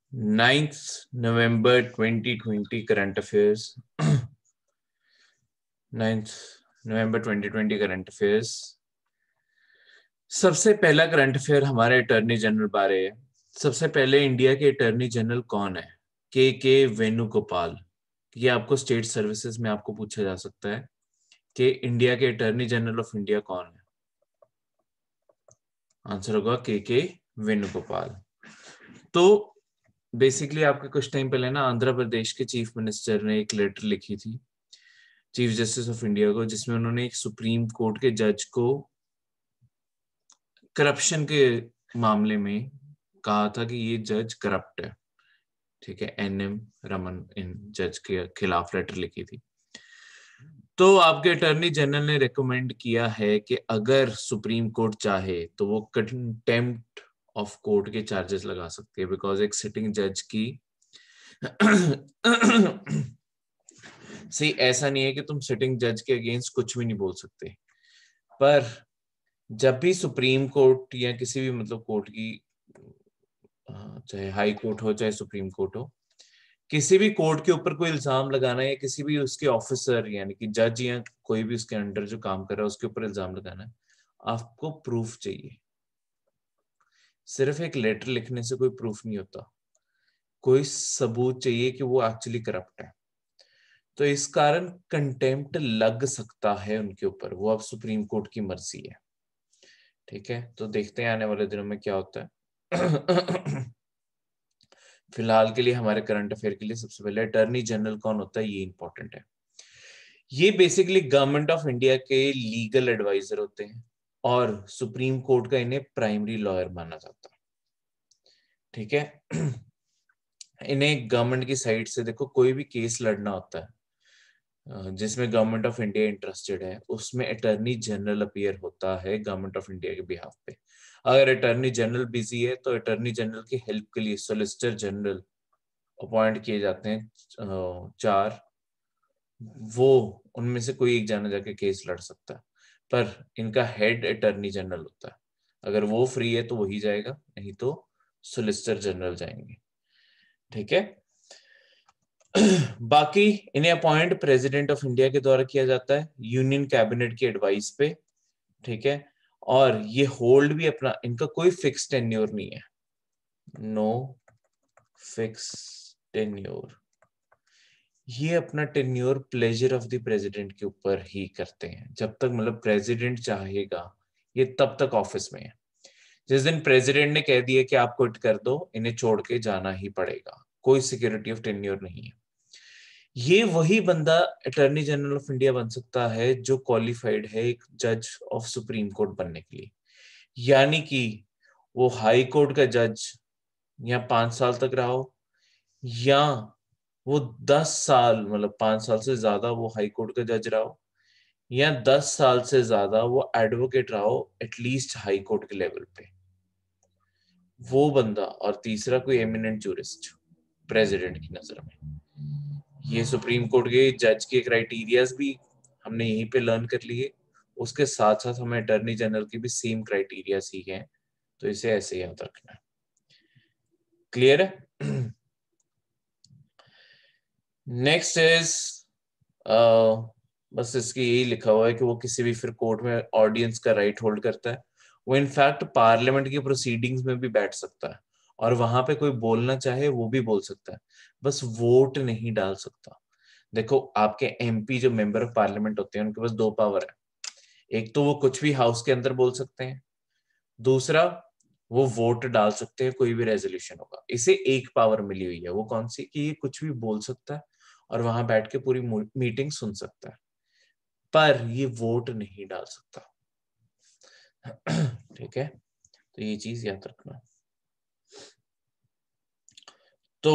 9th November 2020 current affairs 9th November 2020 current affairs. सबसे पहला current affair हमारे attorney general बारे है। सबसे पहले इंडिया के अटॉर्नी जनरल कौन है? के वेणुगोपाल। ये आपको स्टेट सर्विसेज में आपको पूछा जा सकता है कि इंडिया के अटॉर्नी जनरल ऑफ इंडिया कौन है। आंसर होगा के वेणुगोपाल। तो बेसिकली आपके कुछ टाइम पहले ना आंध्र प्रदेश के चीफ मिनिस्टर ने एक लेटर लिखी थी चीफ जस्टिस ऑफ इंडिया को, जिसमें उन्होंने एक सुप्रीम कोर्ट के जज को करप्शन के मामले में कहा था कि ये जज करप्ट है। ठीक है, NM रमन इन जज के खिलाफ लेटर लिखी थी। तो आपके अटॉर्नी जनरल ने रिकमेंड किया है कि अगर सुप्रीम कोर्ट चाहे तो वो कंटेम्प्ट ऑफ कोर्ट के चार्जेस लगा सकती है, बिकॉज एक सिटिंग जज की सही ऐसा नहीं है कि तुम सिटिंग जज के अगेंस्ट कुछ भी नहीं बोल सकते, पर जब भी सुप्रीम कोर्ट या किसी भी मतलब कोर्ट की चाहे हाई कोर्ट हो चाहे सुप्रीम कोर्ट हो, किसी भी कोर्ट के ऊपर कोई इल्जाम लगाना है या किसी भी उसके ऑफिसर यानी कि जज या कोई भी उसके अंडर जो काम कर रहा है उसके ऊपर इल्जाम लगाना है, आपको प्रूफ चाहिए। सिर्फ एक लेटर लिखने से कोई प्रूफ नहीं होता, कोई सबूत चाहिए कि वो एक्चुअली करप्ट है। तो इस कारण कंटेम्प्ट लग सकता है उनके ऊपर, वो अब सुप्रीम कोर्ट की मर्जी है। ठीक है, तो देखते हैं आने वाले दिनों में क्या होता है। फिलहाल के लिए हमारे करंट अफेयर के लिए सबसे पहले अटॉर्नी जनरल कौन होता है ये इंपॉर्टेंट है। ये बेसिकली गवर्नमेंट ऑफ इंडिया के लीगल एडवाइजर होते हैं और सुप्रीम कोर्ट का इन्हें प्राइमरी लॉयर माना जाता है। ठीक है, इन्हें गवर्नमेंट की साइड से देखो कोई भी केस लड़ना होता है जिसमें गवर्नमेंट ऑफ इंडिया इंटरेस्टेड है, उसमें अटॉर्नी जनरल अपीयर होता है गवर्नमेंट ऑफ इंडिया के बिहाफ पे। अगर अटॉर्नी जनरल बिजी है तो अटॉर्नी जनरल की हेल्प के लिए सोलिसिटर जनरल अपॉइंट किए जाते हैं 4, वो उनमें से कोई एक जना जाके केस लड़ सकता है, पर इनका हेड अटॉर्नी जनरल होता है। अगर वो फ्री है तो वही जाएगा, नहीं तो सोलिसिटर जनरल जाएंगे। ठीक है, बाकी इन्हें अपॉइंट प्रेसिडेंट ऑफ इंडिया के द्वारा किया जाता है यूनियन कैबिनेट की एडवाइस पे। ठीक है, और ये होल्ड भी अपना, इनका कोई फिक्स टेन्योर नहीं है, नो फिक्स टेन्योर। ये अपना tenure pleasure of the president के ऊपर ही करते हैं, जब तक मतलब प्रेसिडेंट चाहेगा ये तब तक ऑफिस में है। जिस दिन प्रेसिडेंट ने कह दिया कि आप क्विट कर दो, इन्हें छोड़ के जाना ही पड़ेगा, कोई सिक्योरिटी ऑफ टेन्योर नहीं है। ये वही बंदा अटॉर्नी जनरल ऑफ इंडिया बन सकता है जो क्वालिफाइड है एक जज ऑफ सुप्रीम कोर्ट बनने के लिए, यानी कि वो हाई कोर्ट का जज या 5 साल तक रहा हो, या वो 10 साल मतलब 5 साल से ज्यादा वो हाई कोर्ट का जज रहा हो, या 10 साल से ज्यादा वो एडवोकेट रहा हो एटलीस्ट हाई कोर्ट के लेवल पे, वो बंदा। और तीसरा कोई एमिनेंट जूरिस्ट प्रेसिडेंट की नजर में। ये सुप्रीम कोर्ट के जज के क्राइटेरियाज भी हमने यहीं पे लर्न कर लिए, उसके साथ साथ हमें अटॉर्नी जनरल के भी सेम क्राइटेरिया सीखे हैं, तो इसे ऐसे याद रखना है। क्लियर है? नेक्स्ट इज बस इसकी यही लिखा हुआ है कि वो किसी भी फिर कोर्ट में ऑडियंस का राइट होल्ड करता है। वो इनफैक्ट पार्लियामेंट की प्रोसीडिंग्स में भी बैठ सकता है और वहां पे कोई बोलना चाहे वो भी बोल सकता है, बस वोट नहीं डाल सकता। देखो आपके MP जो मेंबर ऑफ पार्लियामेंट होते हैं उनके पास 2 पावर है, एक तो वो कुछ भी हाउस के अंदर बोल सकते हैं, दूसरा वो वोट डाल सकते हैं, कोई भी रेजोल्यूशन होगा। इसे एक पावर मिली हुई है, वो कौन सी, कि ये कुछ भी बोल सकता है और वहां बैठ के पूरी मीटिंग सुन सकता है, पर ये वोट नहीं डाल सकता। ठीक है, तो ये चीज याद रखना। तो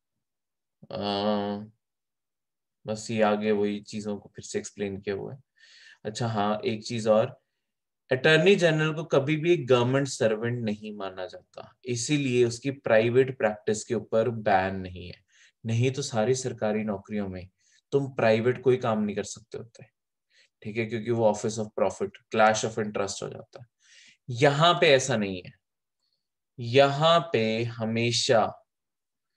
आ, बस ये आगे वही चीजों को फिर से एक्सप्लेन किया हुआ है। अच्छा हाँ, एक चीज और, अटॉर्नी जनरल को कभी भी एक गवर्नमेंट सर्वेंट नहीं माना जाता, इसीलिए उसकी प्राइवेट प्रैक्टिस के ऊपर बैन नहीं है। नहीं तो सारी सरकारी नौकरियों में तुम प्राइवेट कोई काम नहीं कर सकते होते। ठीक है, क्योंकि वो office of profit, clash of interest हो जाता है। यहाँ पे ऐसा नहीं है, यहाँ पे हमेशा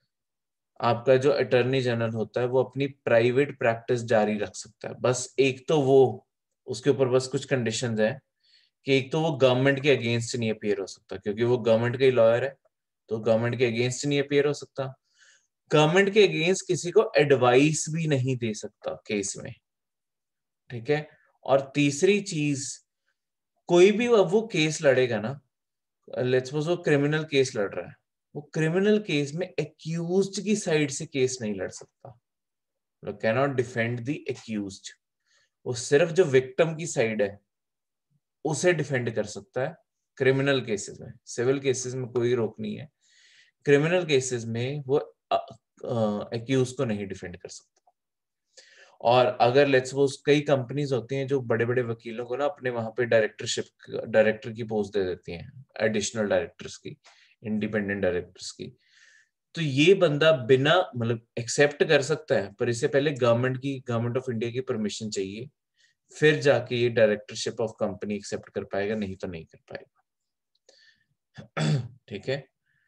आपका जो अटॉर्नी जनरल होता है वो अपनी प्राइवेट प्रैक्टिस जारी रख सकता है। बस एक तो वो, उसके ऊपर बस कुछ कंडीशंस हैं कि एक तो वो गवर्नमेंट के अगेंस्ट नहीं अपीयर हो सकता, क्योंकि वो गवर्नमेंट का ही लॉयर है, तो गवर्नमेंट के अगेंस्ट नहीं अपीयर हो सकता। गवर्नमेंट के अगेंस्ट किसी को एडवाइस भी नहीं दे सकता केस में, ठीक है। और तीसरी चीज, कोई भी अब वो केस लड़ेगा ना, लेट्स सपोज वो क्रिमिनल केस लड़ रहा है, वो क्रिमिनल केस में एक्यूज्ड की साइड से केस नहीं लड़ सकता, can not defend the accused. वो सिर्फ जो विक्टिम की साइड है उसे डिफेंड कर सकता है क्रिमिनल केसेस में। सिविल केसेस में कोई रोक नहीं है, क्रिमिनल केसेस में वो एक्यूज को नहीं डिफेंड कर सकता। और अगर लेट्स सपोज कई कंपनीज होती हैं जो बड़े बड़े वकीलों को ना अपने वहां पे डायरेक्टर की पोस्ट दे देती हैं, एडिशनल डायरेक्टर्स की, इंडिपेंडेंट डायरेक्टर्स की, तो ये बंदा बिना मतलब एक्सेप्ट कर सकता है, पर इससे पहले गवर्नमेंट ऑफ इंडिया की परमिशन चाहिए, फिर जाके ये डायरेक्टरशिप ऑफ कंपनी एक्सेप्ट कर पाएगा, नहीं तो नहीं कर पाएगा। ठीक है,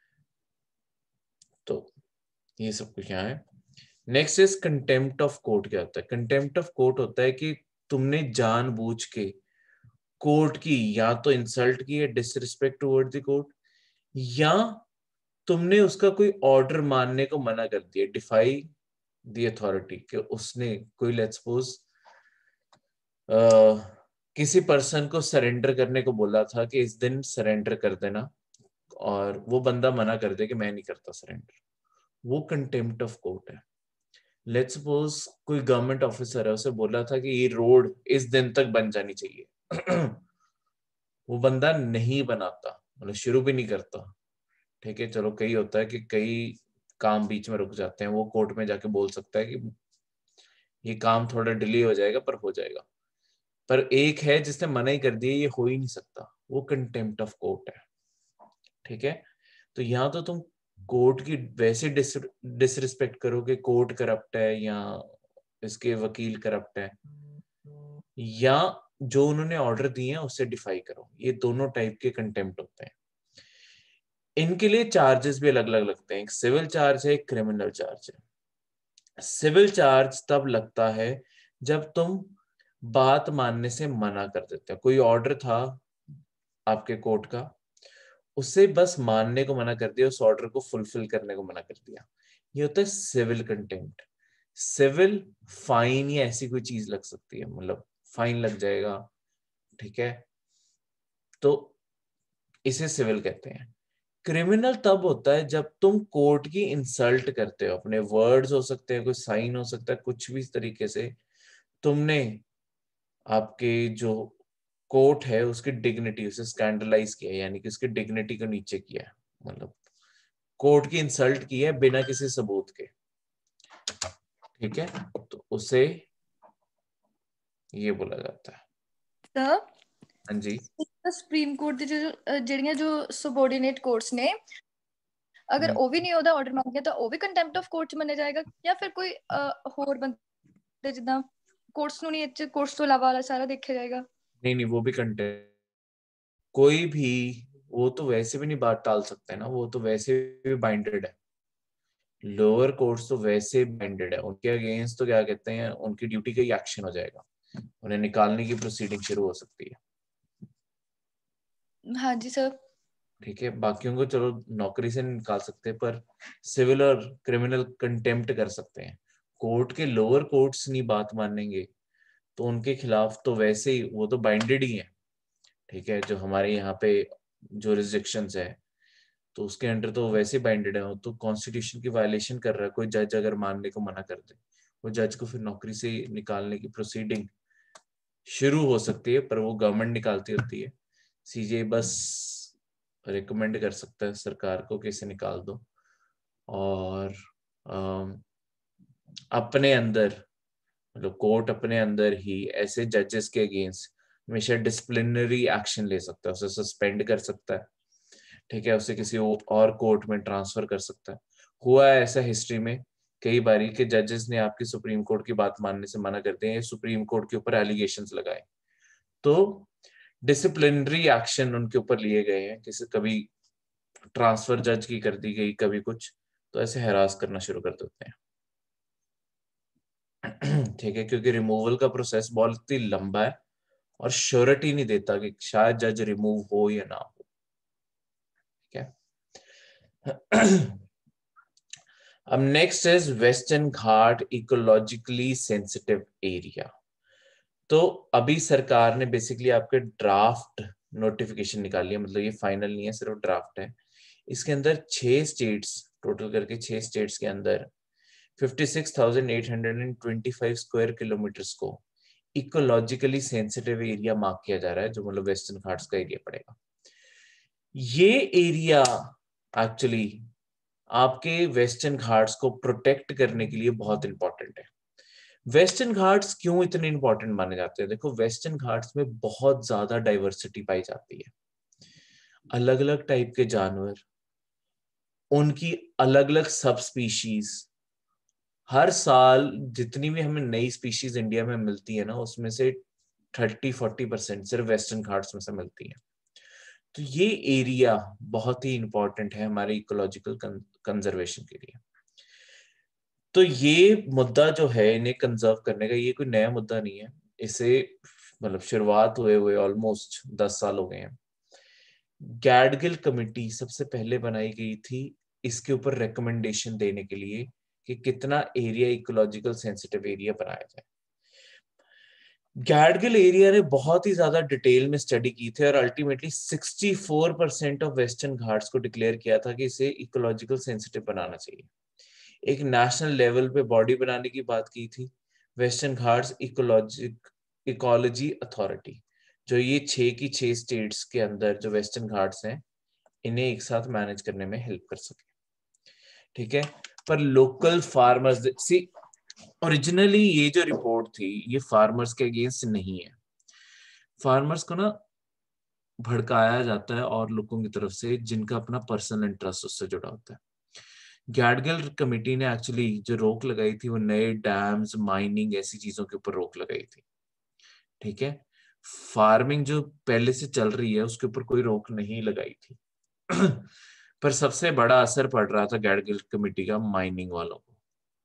तो ये सब कुछ यहाँ है। Next is contempt of court. क्या होता है कंटेम्प्ट ऑफ कोर्ट? होता है कि तुमने जानबूझ के कोर्ट की या तो इंसल्ट की है, डिसरिस्पेक्ट टुवर्ड द कोर्ट, या तुमने उसका कोई ऑर्डर मानने को मना कर दिया, डिफाई द अथॉरिटी, कि उसने कोई लेट्स सपोज किसी पर्सन को सरेंडर करने को बोला था कि इस दिन सरेंडर कर देना, और वो बंदा मना कर दे कि मैं नहीं करता सरेंडर, वो कंटेम्प्ट ऑफ कोर्ट है। लेट्स सपोज कोई गवर्नमेंट ऑफिसर है, उसे बोला था कि ये रोड इस दिन तक बन जानी चाहिए, वो बंदा नहीं बनाता, मतलब शुरू भी नहीं करता, ठीक है। चलो कई होता है कि कई काम बीच में रुक जाते हैं, वो कोर्ट में जाके बोल सकता है कि ये काम थोड़ा डिले हो जाएगा पर हो जाएगा, पर एक है जिसने मना ही कर दिया, ये हो ही नहीं सकता, वो कंटेम्प्ट ऑफ कोर्ट है, ठीक है। तो यहाँ तो तुम कोर्ट की वैसे डिसरिस्पेक्ट करो कि कोर्ट करप्ट है या इसके वकील करप्ट है, या जो उन्होंने ऑर्डर दिए हैं उससे डिफाई करो, ये दोनों टाइप के कंटेम्प्ट होते हैं। इनके लिए चार्जेस भी अलग अलग लगते हैं, एक सिविल चार्ज है, एक क्रिमिनल चार्ज है। सिविल चार्ज तब लगता है जब तुम बात मानने से मना कर देते हो, कोई ऑर्डर था आपके कोर्ट का, उसे बस मानने को मना कर दिया, उस ऑर्डर को फुलफिल करने को मना कर दिया, ये होता है सिविल कंटेम्प्ट। सिविल फाइन या ऐसी कोई चीज लग सकती है, मतलब फाइन लग जाएगा, ठीक है, तो इसे सिविल कहते हैं। क्रिमिनल तब होता है जब तुम कोर्ट की इंसल्ट करते हो, अपने वर्ड्स हो सकते हैं, कोई साइन हो सकता है, कुछ भी इस तरीके से तुमने आपके जो कोर्ट है उसकी डिग्निटी, उसे स्कैंडलाइज किया है, यानी कि उसकी डिग्निटी को नीचे किया है, मतलब कोर्ट की इंसल्ट की है बिना किसी सबूत के, ठीक है, तो उसे ये बोला जाता है। सर, हाँ जी। ਸੁਪਰੀਮ ਕੋਰਟ ਦੀ ਜਿਹੜੀਆਂ ਜੋ सबऑर्डिनेट कोर्ट्स ने, अगर हम्म, ਉਹ ਵੀ ਨਹੀਂ ਉਹਦਾ ਆਰਡਰ ਮੰਨ ਗਿਆ ਤਾਂ ਉਹ ਵੀ ਕੰਟੈਂਪਟ ਆਫ ਕੋਰਟ ਚ ਮੰਨਿਆ ਜਾਏਗਾ, ਜਾਂ ਫਿਰ ਕੋਈ ਹੋਰ ਬੰਦੇ ਜਿੱਦਾਂ ਕੋਰट्स ਨੂੰ ਨਹੀਂ, ਇਹ ਚ कोर्ट्स ਤੋਂ ਇਲਾਵਾ ਵਾਲਾ ਸਾਰਾ ਦੇਖਿਆ ਜਾਏਗਾ? नहीं नहीं, वो भी कंटेंट, कोई भी, वो तो वैसे भी नहीं बात टाल सकते ना, वो तो वैसे भी बाइंडेड है, लोअर कोर्ट्स तो वैसे बाइंडेड है, उनके अगेंस्ट तो क्या कहते हैं, उनकी ड्यूटी का ही एक्शन हो जाएगा, उन्हें निकालने की प्रोसीडिंग शुरू हो सकती है, हाँ जी सर। ठीक है। बाकियों को चलो नौकरी से नहीं निकाल सकते, पर सिविल और क्रिमिनल कंटेम्प्ट कर सकते हैं। कोर्ट के लोअर कोर्ट्स नहीं बात मानेंगे तो उनके खिलाफ तो वैसे ही वो तो बाइंडेड ही है, ठीक है, जो हमारे यहाँ पे जो रिस्ट्रिक्शंस है तो उसके अंडर तो वैसे बाइंडेड है, वो तो कॉन्स्टिट्यूशन की वायलेशन कर रहा है कोई जज अगर मानने को मना कर दे, वो जज को फिर नौकरी से निकालने की प्रोसीडिंग शुरू हो सकती है, पर वो गवर्नमेंट निकालती होती है, सीजे बस रिकमेंड कर सकता है सरकार को कि इसे निकाल दो, और अम, अपने अंदर, मतलब कोर्ट अपने अंदर ही ऐसे जजेस के अगेंस्ट हमेशा डिसिप्लिनरी एक्शन ले सकता है, उसे सस्पेंड कर सकता है, ठीक है, उसे किसी और कोर्ट में ट्रांसफर कर सकता है। हुआ है ऐसा हिस्ट्री में कई बारी कि जजेस ने आपकी सुप्रीम कोर्ट की बात मानने से मना कर दिया, सुप्रीम कोर्ट के ऊपर एलिगेशंस लगाए, तो डिसिप्लिनरी एक्शन उनके ऊपर लिए गए हैं, जैसे कभी ट्रांसफर जज की कर दी गई, कभी कुछ, तो ऐसे हैरास करना शुरू कर देते हैं। ठीक है, क्योंकि रिमूवल का प्रोसेस बहुत ही लंबा है और श्योरिटी नहीं देता कि शायद जज रिमूव हो या ना हो। ठीक है। अब next is western Ghat ecologically sensitive area. तो अभी सरकार ने बेसिकली आपके ड्राफ्ट नोटिफिकेशन निकाली है, मतलब ये फाइनल नहीं है, सिर्फ ड्राफ्ट है। इसके अंदर 6 स्टेट्स, टोटल करके 6 स्टेट्स के अंदर 56,825 स्क्वायर किलोमीटर्स को इकोलॉजिकली सेंसिटिव एरिया मार्क किया जा रहा है, जो मतलब वेस्टर्न घाट्स का एरिया पड़ेगा। ये एरिया एक्चुअली आपके वेस्टर्न घाट्स को प्रोटेक्ट करने के लिए बहुत इंपॉर्टेंट है। वेस्टर्न घाट्स क्यों इतने इंपॉर्टेंट माने जाते हैं? देखो, वेस्टर्न घाट्स में बहुत ज्यादा डाइवर्सिटी पाई जाती है, अलग अलग टाइप के जानवर, उनकी अलग अलग सब स्पीशीज। हर साल जितनी भी हमें नई स्पीशीज इंडिया में मिलती है ना, उसमें से 30-40% सिर्फ वेस्टर्न घाट्स में से मिलती है। तो ये एरिया बहुत ही इंपॉर्टेंट है हमारे इकोलॉजिकल कंजर्वेशन के लिए। तो ये मुद्दा जो है इन्हें कंजर्व करने का, ये कोई नया मुद्दा नहीं है। इसे मतलब शुरुआत हुए ऑलमोस्ट 10 साल हो गए हैं। गैडगिल कमेटी सबसे पहले बनाई गई थी इसके ऊपर रिकमेंडेशन देने के लिए कि कितना एरिया इकोलॉजिकल सेंसिटिव एरिया बनाया जाए। गैडगिल एरिया ने बहुत ही ज्यादा डिटेल में स्टडी की थी और अल्टीमेटली 64% ऑफ वेस्टर्न घाट्स को डिक्लेयर किया था कि इसे इकोलॉजिकल सेंसिटिव बनाना चाहिए। एक नेशनल लेवल पे बॉडी बनाने की बात की थी, वेस्टर्न घाट्स इकोलॉजी अथॉरिटी, जो ये 6 की 6 स्टेट्स के अंदर जो वेस्टर्न घाट्स हैं इन्हें एक साथ मैनेज करने में हेल्प कर सके। ठीक है, पर लोकल फार्मर्स सी, ओरिजिनली ये जो रिपोर्ट थी ये फार्मर्स के अगेंस्ट नहीं है। फार्मर्स को ना भड़काया जाता है और लोगों की तरफ से जिनका अपना पर्सनल इंटरेस्ट उससे जुड़ा होता है। गैडगिल कमेटी ने एक्चुअली जो रोक लगाई थी वो नए डैम्स, माइनिंग, ऐसी चीजों के ऊपर रोक लगाई थी। ठीक है, फार्मिंग जो पहले से चल रही है उसके ऊपर कोई रोक नहीं लगाई थी। पर सबसे बड़ा असर पड़ रहा था गैडगिल कमेटी का माइनिंग वालों को,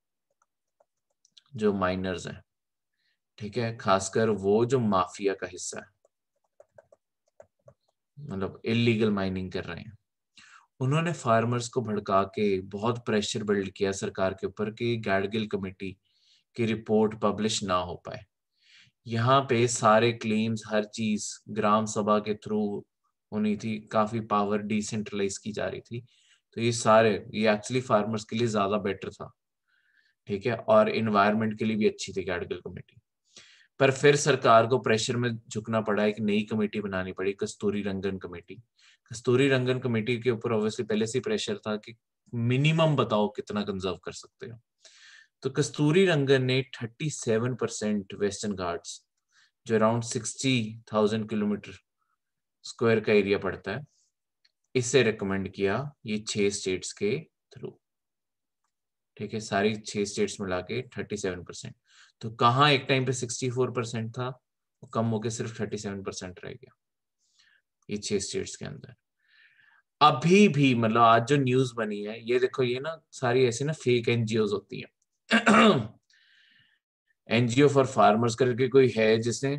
जो माइनर्स हैं। ठीक है, खासकर वो जो माफिया का हिस्सा है, मतलब इलीगल माइनिंग कर रहे हैं। उन्होंने फार्मर्स को भड़का के बहुत प्रेशर बिल्ड किया सरकार के ऊपर कि गैडगिल कमेटी की रिपोर्ट पब्लिश ना हो पाए। यहाँ पे सारे क्लेम्स, हर चीज ग्राम सभा के थ्रू होनी थी, काफी पावर डिसेंट्रलाइज की जा रही थी। तो ये एक्चुअली फार्मर्स के लिए ज्यादा बेटर था। ठीक है, और इन्वायरमेंट के लिए भी अच्छी थी गैडगिल कमेटी। पर फिर सरकार को प्रेशर में झुकना पड़ा, एक नई कमेटी बनानी पड़ी, कस्तूरी रंगन कमेटी। कस्तूरी रंगन कमेटी के ऊपर ऑब्वियसली पहले से प्रेशर था कि मिनिमम बताओ कितना कंजर्व कर सकते हो। तो कस्तूरी रंगन ने 37% वेस्टर्न घाट्स, जो अराउंड 60,000 किलोमीटर स्क्वायर का एरिया पड़ता है, इसे रिकमेंड किया ये 6 स्टेट्स के थ्रू। ठीक है, सारी 6 स्टेट्स मिला के 37%। तो कहाँ एक टाइम पे 64% था, वो कम होके सिर्फ 37% रह गया ये 6 स्टेट्स के अंदर। अभी भी मतलब आज जो न्यूज बनी है ये देखो, ये ना सारी ऐसी ना फेक एनजीओ होती है। एनजीओ फॉर फार्मर्स करके कोई है जिसने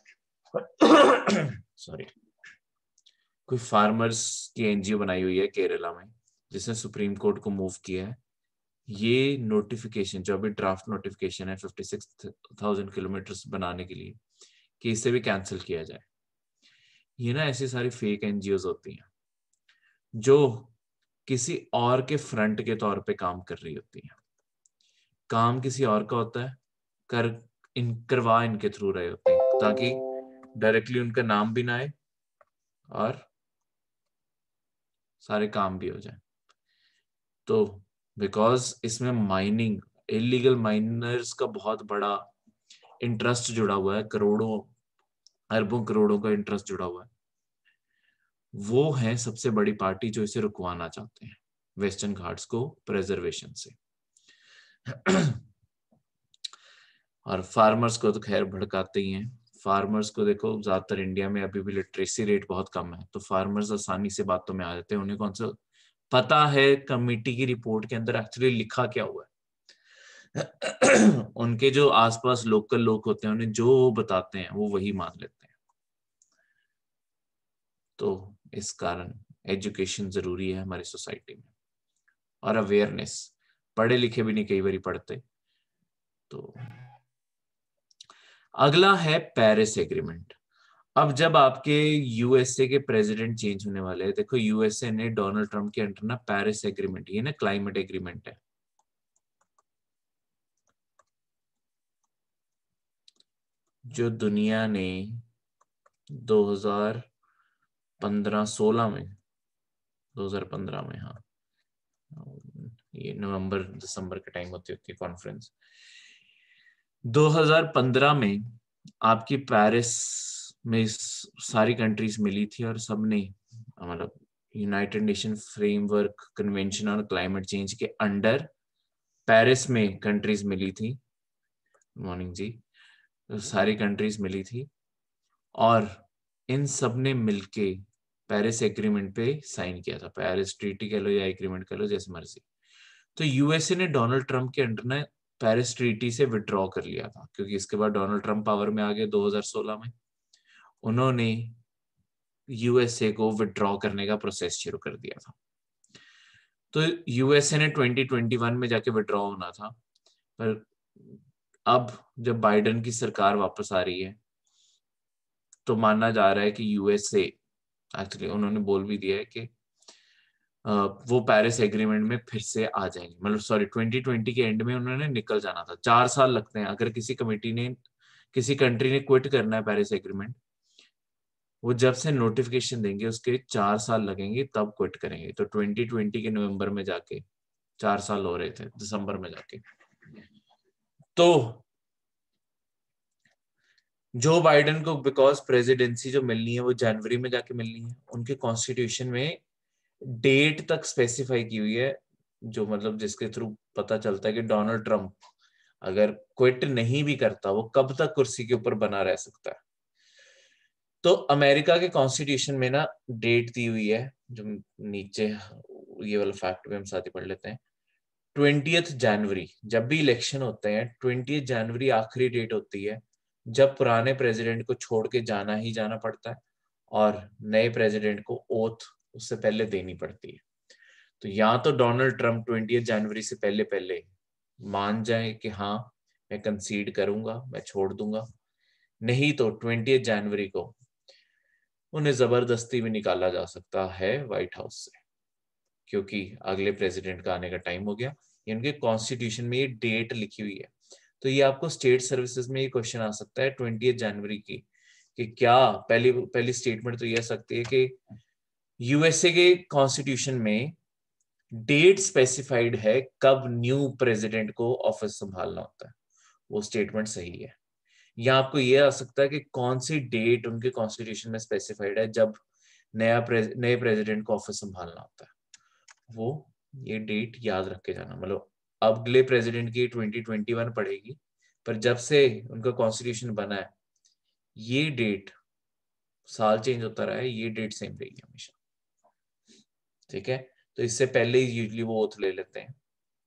सॉरी, कोई फार्मर्स की एनजीओ बनाई हुई है केरला में, जिसने सुप्रीम कोर्ट को मूव किया है ये नोटिफिकेशन, जो अभी ड्राफ्ट नोटिफिकेशन है 56,000 किलोमीटर बनाने के लिए, कि इसे भी कैंसिल किया जाए। ये ना ऐसी सारी फेक एनजीओ होती हैं जो किसी और के फ्रंट के तौर पे काम कर रही होती हैं। काम किसी और का होता है, करवा इनके थ्रू रहे होते हैं, ताकि डायरेक्टली उनका नाम भी ना आए और सारे काम भी हो जाए। तो बिकॉज इसमें माइनिंग, इलीगल माइनर्स का बहुत बड़ा इंटरेस्ट जुड़ा हुआ है, करोड़ों अरबों करोड़ों का इंटरेस्ट जुड़ा हुआ है, वो है सबसे बड़ी पार्टी जो इसे रुकवाना चाहते हैं, वेस्टर्न घाट्स को प्रेजर्वेशन से। और फार्मर्स को तो खैर भड़काते ही हैं। फार्मर्स को देखो, ज्यादातर इंडिया में अभी भी लिटरेसी रेट बहुत कम है, तो फार्मर्स आसानी से बातों में आ जाते हैं, उन्हें कौन सा पता है कमेटी की रिपोर्ट के अंदर एक्चुअली लिखा क्या हुआ है। उनके जो आसपास लोकल लोग होते हैं उन्हें जो वो बताते हैं वो वही मान लेते हैं। तो इस कारण एजुकेशन जरूरी है हमारी सोसाइटी में, और अवेयरनेस। पढ़े लिखे भी नहीं कई बार पढ़ते। तो अगला है पेरिस एग्रीमेंट। अब जब आपके यूएसए के प्रेसिडेंट चेंज होने वाले हैं, देखो यूएसए ने डोनाल्ड ट्रम्प के अंडर ना पेरिस एग्रीमेंट, ये ना क्लाइमेट एग्रीमेंट है, जो दुनिया ने 2015-16 में, 2015 में, हाँ ये नवंबर दिसंबर के टाइम होती है कॉन्फ्रेंस, 2015 में आपकी पेरिस में सारी कंट्रीज मिली थी और सबने मतलब United Nation framework convention on climate change के अंडर पेरिस में कंट्रीज मिली थी। मॉर्निंग जी, तो सारी कंट्रीज मिली थी और इन सब ने मिलके पेरिस एग्रीमेंट पे साइन किया था। पेरिस ट्रीटी कह लो या एग्रीमेंट कह लो, जैसे मर्जी। तो यूएसए ने डोनाल्ड ट्रम्प के अंडर ने पेरिस ट्रीटी से विड्रॉ कर लिया था, क्योंकि इसके बाद डोनाल्ड ट्रम्प पावर में आ गए 2016 में। उन्होंने यूएसए को विड्रॉ करने का प्रोसेस शुरू कर दिया था। तो यूएसए ने 2021 में जाके विड्रॉ होना था, पर अब जब बाइडेन की सरकार वापस आ रही है तो माना जा रहा है कि यूएसए, एक्चुअली उन्होंने बोल भी दिया है कि वो पेरिस एग्रीमेंट में फिर से आ जाएंगे। मतलब सॉरी, 2020 के एंड में उन्होंने निकल जाना था। 4 साल लगते हैं अगर किसी कमेटी ने, किसी कंट्री ने क्विट करना है पेरिस एग्रीमेंट, वो जब से नोटिफिकेशन देंगे उसके 4 साल लगेंगे तब क्विट करेंगे। तो 2020 के नवंबर में जाके 4 साल हो रहे थे दिसंबर में जाके। तो जो बाइडेन को बिकॉज प्रेसिडेंसी जो मिलनी है वो जनवरी में जाके मिलनी है, उनके कॉन्स्टिट्यूशन में डेट तक स्पेसिफाई की हुई है, जो मतलब जिसके थ्रू पता चलता है कि डोनाल्ड ट्रम्प अगर क्विट नहीं भी करता वो कब तक कुर्सी के ऊपर बना रह सकता है। तो अमेरिका के कॉन्स्टिट्यूशन में ना डेट दी हुई है, जो नीचे ये वाला फैक्ट भी हम साथ ही पढ़ लेते हैं। 20 जनवरी, जब भी इलेक्शन होते हैं 20 जनवरी आखिरी डेट होती है जब पुराने प्रेसिडेंट को छोड़ के जाना ही जाना पड़ता है और नए प्रेसिडेंट को ओथ उससे पहले देनी पड़ती है। तो या तो डोनाल्ड ट्रम्प 20 जनवरी से पहले पहले मान जाए कि हाँ मैं कंसीड करूंगा, मैं छोड़ दूंगा, नहीं तो 20 जनवरी को उन्हें जबरदस्ती भी निकाला जा सकता है व्हाइट हाउस से, क्योंकि अगले प्रेसिडेंट का आने का टाइम हो गया। इनके कॉन्स्टिट्यूशन में ये डेट लिखी हुई है। तो ये आपको स्टेट सर्विसेज में ये क्वेश्चन आ सकता है 20 जनवरी की, कि क्या पहली पहली स्टेटमेंट तो ये आ सकती है कि यूएसए के कॉन्स्टिट्यूशन में डेट स्पेसिफाइड है कब न्यू प्रेसिडेंट को ऑफिस संभालना होता है, वो स्टेटमेंट सही है। या आपको ये आ सकता है कि कौन सी डेट उनके कॉन्स्टिट्यूशन में स्पेसिफाइड है जब नए प्रेसिडेंट को ऑफिस संभालना होता है, वो ये डेट याद रख के जाना। मतलब अगले प्रेसिडेंट की 2021 पड़ेगी, पर जब से उनका कॉन्स्टिट्यूशन बना है ये डेट, साल चेंज होता रहा है, ये डेट सेम रहेगी हमेशा। ठीक है, तो इससे पहले ही यूजली वो ओथ ले लेते हैं।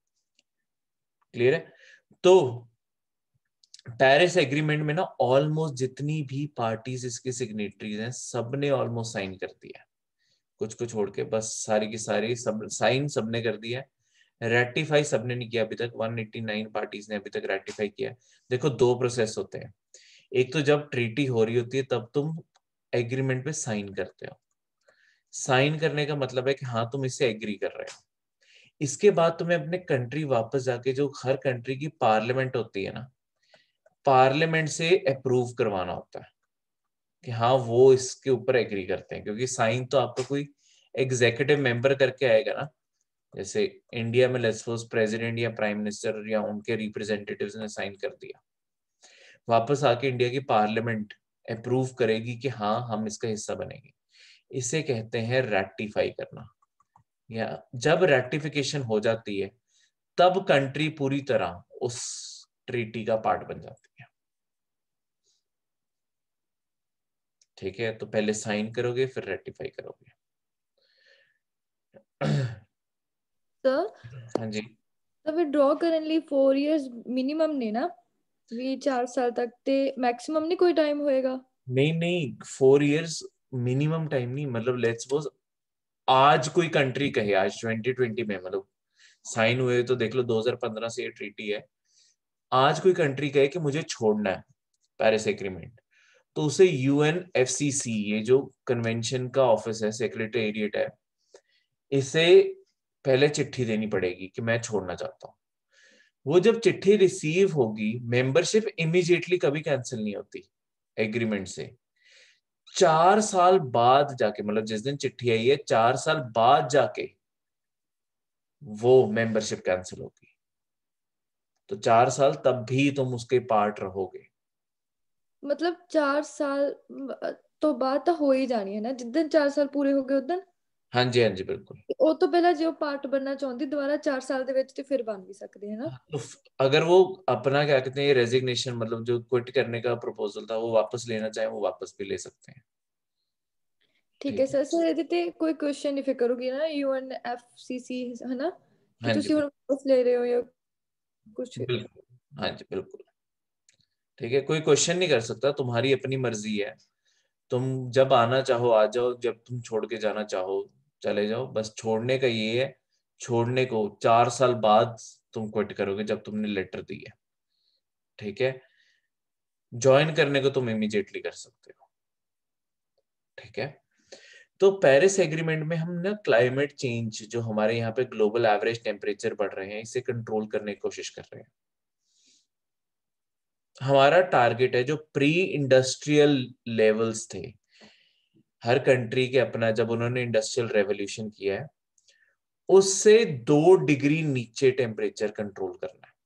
क्लियर है? तो पेरिस एग्रीमेंट में ना ऑलमोस्ट जितनी भी पार्टीज इसकी सिग्नेटरीज हैं सबने ऑलमोस्ट साइन कर दिया, कुछ कुछ छोड़ के बस सारी की सारी सब साइन सबने कर दिया है। रेटिफाई सबने नहीं किया अभी तक, 189 पार्टीज ने अभी तक रेटिफाई किया। देखो दो प्रोसेस होते हैं, एक तो जब ट्रीटी हो रही होती है तब तुम एग्रीमेंट पे साइन करते हो। साइन करने का मतलब है कि हाँ तुम इससे एग्री कर रहे हो। इसके बाद तुम्हें अपने कंट्री वापस जाके, जो हर कंट्री की पार्लियामेंट होती है ना, पार्लियामेंट से अप्रूव करवाना होता है कि हाँ वो इसके ऊपर एग्री करते हैं, क्योंकि साइन तो आपको कोई एग्जीक्यूटिव मेंबर करके आएगा ना। जैसे इंडिया में लेट्स सपोज प्रेसिडेंट या प्राइम मिनिस्टर या उनके रिप्रेजेंटेटिव्स ने साइन कर दिया, वापस आके इंडिया की पार्लियामेंट अप्रूव करेगी कि हाँ हम इसका हिस्सा बनेंगे। इसे कहते हैं रैटिफाई करना। या जब रैटिफिकेशन हो जाती है तब कंट्री पूरी तरह उस ट्रीटी का पार्ट बन जाती है। ठीक है, तो पहले साइन करोगे फिर रेटिफाई करोगे। ਸਰ ਹਾਂਜੀ ਤਾਂ ਵਿਡਰਾਅ ਕਰਨ ਲਈ 4 ਇਅਰਸ ਮਿਨੀਮਮ ਨੇ ਨਾ, ਵੀ 4 ਸਾਲ ਤੱਕ, ਤੇ ਮੈਕਸਿਮਮ ਨਹੀਂ ਕੋਈ ਟਾਈਮ ਹੋਏਗਾ? नहीं नहीं, 4 इयर्स मिनिमम टाइम नहीं, मतलब लेट्स सपोज आज कोई कंट्री कहे, आज 2020 में, मतलब साइन हुए तो देख लो 2015 से ये ट्रीटी है, आज कोई कंट्री कहे कि मुझे छोड़ना है पेरिस एग्रीमेंट, तो उसे यूएनएफसीसी, ये जो कन्वेंशन का ऑफिस है, सेक्रेटेरिएट है, इसे पहले चिट्ठी देनी पड़ेगी कि मैं छोड़ना चाहता हूँ। वो जब चिट्ठी रिसीव होगी, मेंबरशिप इमीडिएटली कभी कैंसिल नहीं होती एग्रीमेंट से। 4 साल बाद जाके, मतलब जिस दिन चिट्ठी आई है 4 साल बाद जाके वो मेंबरशिप कैंसिल होगी। तो 4 साल तब भी तुम उसके पार्ट रहोगे। ਮਤਲਬ 4 ਸਾਲ ਤੋਂ ਬਾਅਦ ਤਾਂ ਹੋ ਹੀ ਜਾਣੀ ਹੈ ਨਾ, ਜਿੱਦਣ 4 ਸਾਲ ਪੂਰੇ ਹੋ ਗਏ ਉਦੋਂ? हाँ जी, हाँ जी, बिल्कुल। ਉਹ ਤੋਂ ਪਹਿਲਾਂ ਜੇ ਉਹ ਪਾਰਟ ਬਣਨਾ ਚਾਹੁੰਦੀ ਦੁਬਾਰਾ 4 ਸਾਲ ਦੇ ਵਿੱਚ, ਤੇ ਫਿਰ ਬਣ ਵੀ ਸਕਦੇ ਹੈ ਨਾ? तो अगर वो अपना क्या कहते हैं रेजिग्नेशन, मतलब जो क्विट करने का प्रपोजल था, वो वापस लेना चाहे, वो वापस भी ले सकते हैं। ਠੀਕ ਹੈ ਸਰ। ਸਰ ਇਹਦੇ ਤੇ ਕੋਈ ਕੁਐਸਚਨ ਨਹੀਂ ਫਿਰ ਕਰੂਗੀ ਨਾ UNFCC, है ना, ਕਿ हाँ जी, ਤੁਸੀਂ ਹੁਣ ਵਾਪਸ ਲੈ ਰਹੇ ਹੋ ਜਾਂ कुछ? बिल्कुल। हाँ जी, बिल्कुल। ठीक है, कोई क्वेश्चन नहीं कर सकता, तुम्हारी अपनी मर्जी है। तुम जब आना चाहो आ जाओ, जब तुम छोड़ के जाना चाहो चले जाओ। बस छोड़ने का ये है, छोड़ने को 4 साल बाद तुम क्विट करोगे जब तुमने लेटर दी है। ठीक है, ज्वाइन करने को तुम इमीडिएटली कर सकते हो। ठीक है, तो पेरिस एग्रीमेंट में हम ना क्लाइमेट चेंज, जो हमारे यहाँ पे ग्लोबल एवरेज टेम्परेचर बढ़ रहे हैं, इसे कंट्रोल करने की कोशिश कर रहे हैं। हमारा टारगेट है जो प्री इंडस्ट्रियल लेवल्स थे हर कंट्री के अपना, जब उन्होंने इंडस्ट्रियल रेवोल्यूशन किया है, उससे 2 डिग्री नीचे टेम्परेचर कंट्रोल करना है।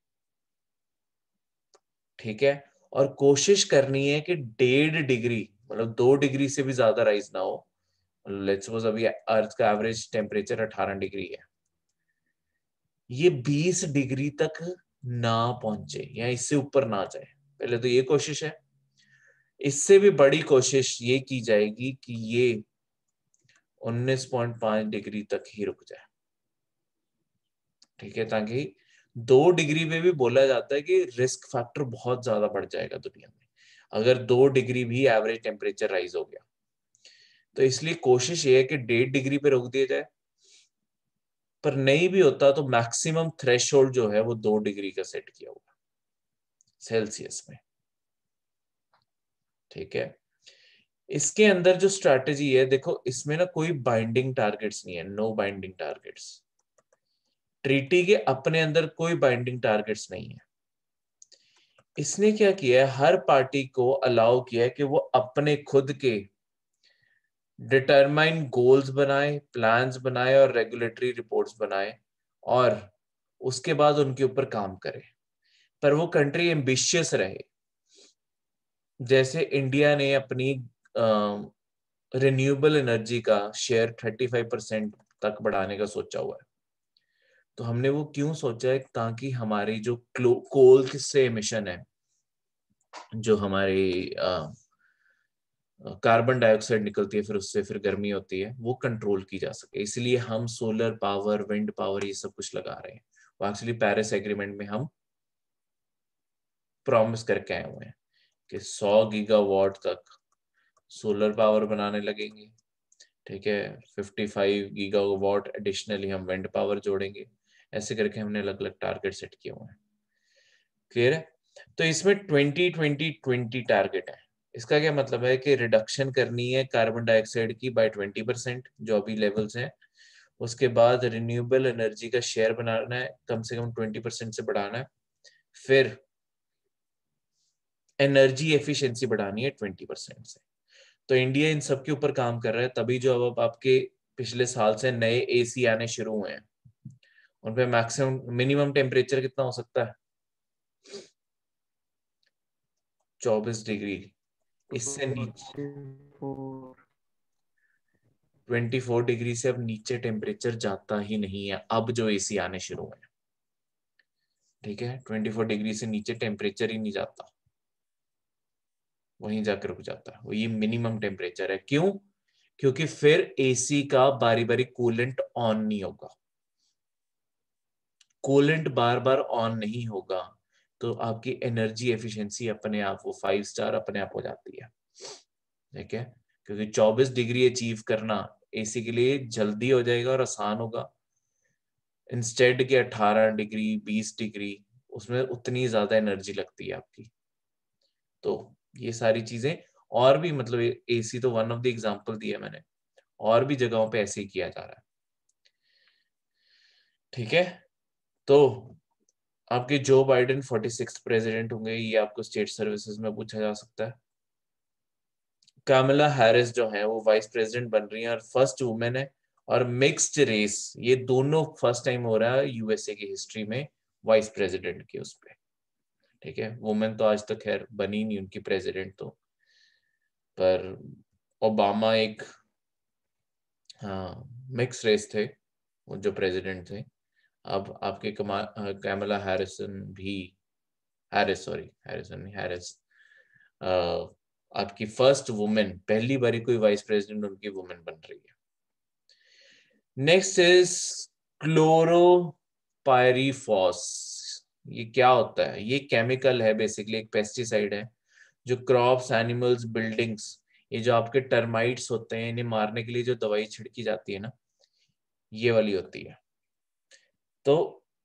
ठीक है, और कोशिश करनी है कि 1.5 डिग्री, मतलब 2 डिग्री से भी ज्यादा राइज ना हो। लेट्स सपोज अभी अर्थ का एवरेज टेम्परेचर 18 डिग्री है, ये 20 डिग्री तक ना पहुंचे या इससे ऊपर ना जाए। पहले तो ये कोशिश है। इससे भी बड़ी कोशिश ये की जाएगी कि ये 19.5 डिग्री तक ही रुक जाए। ठीक है, ताकि 2 डिग्री में भी बोला जाता है कि रिस्क फैक्टर बहुत ज्यादा बढ़ जाएगा दुनिया में अगर 2 डिग्री भी एवरेज टेम्परेचर राइज हो गया। तो इसलिए कोशिश ये है कि 1.5 डिग्री पे रोक दिया जाए, पर नहीं भी होता तो मैक्सिमम थ्रेशोल्ड जो है वो 2 डिग्री का सेट किया हुआ सेल्सियस में। ठीक है, इसके अंदर जो स्ट्रैटेजी है, देखो इसमें ना कोई बाइंडिंग टारगेट्स नहीं है, नो बाइंडिंग टारगेट्स। ट्रीटी के अपने अंदर कोई बाइंडिंग टारगेट्स नहीं है। इसने क्या किया है, हर पार्टी को अलाउ किया है कि वो अपने खुद के डिटरमाइन गोल्स बनाए, प्लान्स बनाए और रेगुलेटरी रिपोर्ट्स बनाए और उसके बाद उनके ऊपर काम करे। पर वो कंट्री एम्बिशियस रहे। जैसे इंडिया ने अपनी रिन्यूएबल एनर्जी का शेयर 35% तक बढ़ाने का सोचा हुआ है। तो हमने वो क्यों सोचा है, ताकि हमारी जो कोल से एमिशन है, जो हमारी कार्बन डाइऑक्साइड निकलती है, फिर उससे फिर गर्मी होती है, वो कंट्रोल की जा सके। इसलिए हम सोलर पावर, विंड पावर, ये सब कुछ लगा रहे हैं। वो एक्चुअली पेरिस एग्रीमेंट में हम प्रॉमिस करके आए हुए हैं कि 100 गीगावाट तक सोलर पावर बनाने लगेंगे। ठीक है, 55 गीगावाट एडिशनली हम विंड पावर जोड़ेंगे। ऐसे करके हमने अलग अलग टारगेट सेट किए हुए हैं। क्लियर है? तो इसमें 20-20-20 टारगेट है। इसका क्या मतलब है कि रिडक्शन करनी है कार्बन डाइऑक्साइड की बाय 20%, जो अभी लेवल्स हैं। उसके बाद रिन्यूएबल एनर्जी का शेयर बनाना है, कम से कम 20% से बढ़ाना है। फिर एनर्जी एफिशिएंसी बढ़ानी है 20% से। तो इंडिया इन सब के ऊपर काम कर रहा है। तभी जो अब आपके पिछले साल से नए एसी आने शुरू हुए हैं, उन पे मैक्सिमम मिनिमम टेम्परेचर कितना हो सकता है? 24 डिग्री। इससे नीचे 24 डिग्री से अब नीचे टेम्परेचर जाता ही नहीं है, अब जो एसी आने शुरू हुए हैं। ठीक है, 24 डिग्री से नीचे टेम्परेचर ही नहीं जाता, वहीं जाकर रुक जाता है। वो ये मिनिमम टेम्परेचर है। क्यों? क्योंकि फिर एसी का बारी बारी कूलेंट ऑन नहीं होगा। कूलेंट बार बार ऑन नहीं होगा तो आपकी एनर्जी एफिशिएंसी अपने आप वो 5 स्टार अपने आप हो जाती है, ठीक है, क्योंकि 24 डिग्री अचीव करना एसी के लिए जल्दी हो जाएगा और आसान होगा, इंस्टेड के 18 डिग्री 20 डिग्री उसमें उतनी ज्यादा एनर्जी लगती है आपकी। तो ये सारी चीजें और भी, मतलब एसी तो वन ऑफ द एग्जांपल दिया मैंने, और भी जगहों पे ऐसे ही किया जा रहा है, ठीक है। तो आपके जो बाइडेन 46th प्रेसिडेंट होंगे, ये आपको स्टेट सर्विसेज में पूछा जा सकता है। कामला हैरिस जो है वो वाइस प्रेसिडेंट बन रही है और फर्स्ट वुमेन है, और मिक्स्ड रेस, ये दोनों फर्स्ट टाइम हो रहा है यूएसए की हिस्ट्री में वाइस प्रेसिडेंट के उस पे, ठीक है। वुमेन तो आज तक खैर बनी नहीं उनकी प्रेसिडेंट तो, पर ओबामा एक, हाँ, मिक्स रेस थे वो जो प्रेसिडेंट थे। अब आपके कैमला हैरिसन भी, हैरिसन नहीं, हैरिस, आपकी फर्स्ट वुमेन, पहली बारी कोई वाइस प्रेसिडेंट उनकी वुमेन बन रही है। Next is chlorpyrifos. ये क्या होता है? ये केमिकल है, बेसिकली एक पेस्टिसाइड है जो क्रॉप्स, एनिमल्स, बिल्डिंग्स, ये जो आपके टर्माइट्स होते हैं इन्हें मारने के लिए जो दवाई छिड़की जाती है ना, ये वाली होती है। तो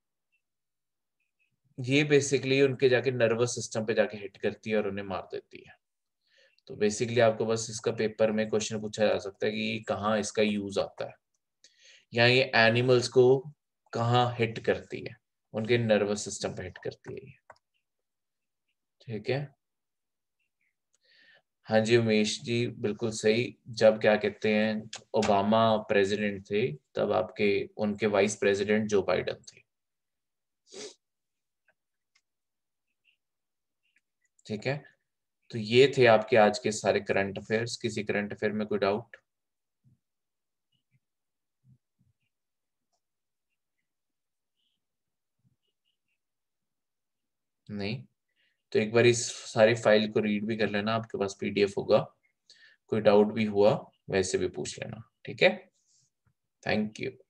ये बेसिकली उनके जाके नर्वस सिस्टम पे जाके हिट करती है और उन्हें मार देती है। तो बेसिकली आपको बस इसका पेपर में क्वेश्चन पूछा जा सकता है कि कहाँ इसका यूज आता है, या ये एनिमल्स को कहाँ हिट करती है, उनके नर्वस सिस्टम पे हिट करती है ये, ठीक है। हाँ जी उमेश जी, बिल्कुल सही। जब क्या कहते हैं ओबामा प्रेसिडेंट थे तब आपके उनके वाइस प्रेसिडेंट जो बाइडन थे, ठीक है। तो ये थे आपके आज के सारे करंट अफेयर्स। किसी करंट अफेयर में कोई डाउट? नहीं? तो एक बार इस सारी फाइल को रीड भी कर लेना, आपके पास पीडीएफ होगा, कोई डाउट भी हुआ वैसे भी पूछ लेना, ठीक है। Thank you.